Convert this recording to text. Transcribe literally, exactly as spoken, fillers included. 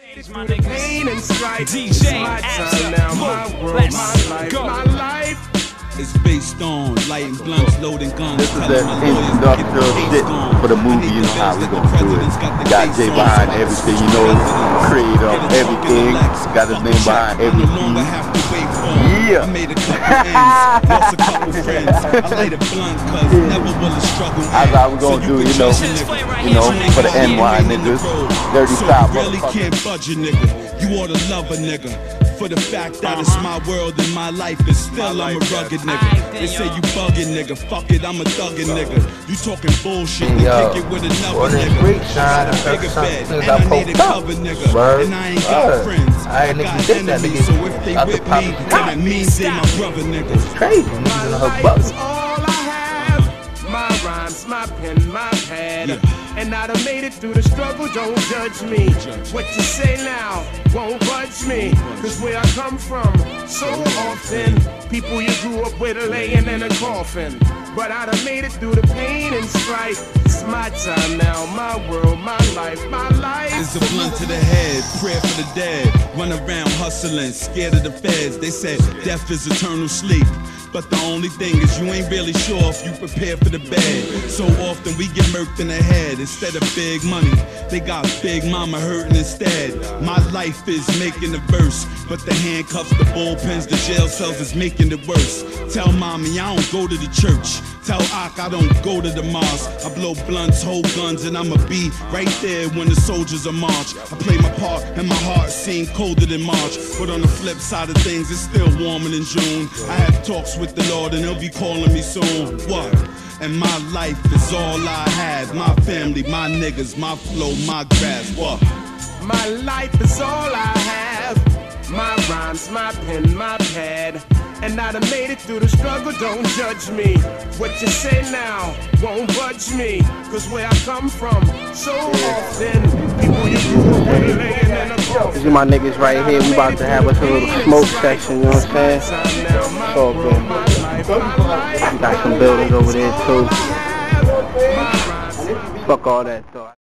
My pain and strife. D J Absa, now my world, my life, my life is based on lighting blunts, loading guns. This is that industrial shit for the movie. You know how we gonna do it. Got Jay behind everything. You know, creator of everything. Got his name behind everything. Yeah. I made a couple ends, lost a couple friends. I light a blunt cause never will a struggle. That's how we gonna do, you know, you know, for the N Y niggas. Dirty South, really can't budge a nigga. You oughta love a nigga. For the fact that it's my world and my life, and still I'm a rugged nigga. They say you bugging nigga, fuck it, I'm a thuggin' nigga. You talking bullshit, and kick it with another nigga. Bigger bed, and I need a cover nigga. And I ain't got friends, I got enemies. So if they with me, then that means they my brother nigga. It's crazy, my life is all I have. My rhymes, my pen, my pad. And I done made it through the struggle, don't judge me. What you say now won't budge me. Cause where I come from, so often, people you grew up with are laying in a coffin. But I done made it through the pain and strife. It's my time now, my world, my life, my life. It's a blunt to the head, prayer for the dead. Run around hustling, scared of the feds. They said death is eternal sleep. But the only thing is you ain't really sure if you prepare for the bad. So often we get murked in the head. Instead of big money, they got big mama hurting instead. My life is making the verse, but the handcuffs, the bullpens, the jail cells is making it worse. Tell mommy I don't go to the church. Tell Ak I don't go to the mosque. I blow blunts, hold guns, and I'ma be right there when the soldiers are march. I play my part and my heart seems colder than March. But on the flip side of things, it's still warmer than June. I have talks with the Lord and he'll be calling me soon. What? And my life is all I have. My family, my niggas, my flow, my grass. What? My life is all I have. My rhymes, my pen, my pad. And I done made it through the struggle, don't judge me. What you say now won't budge me. Cause where I come from, so often, people you grew up with laying in a coffin. These are my niggas right here. We about to have us a little smoke section, you know what I'm saying? It's all good. We got some buildings over there too. Fuck all that though.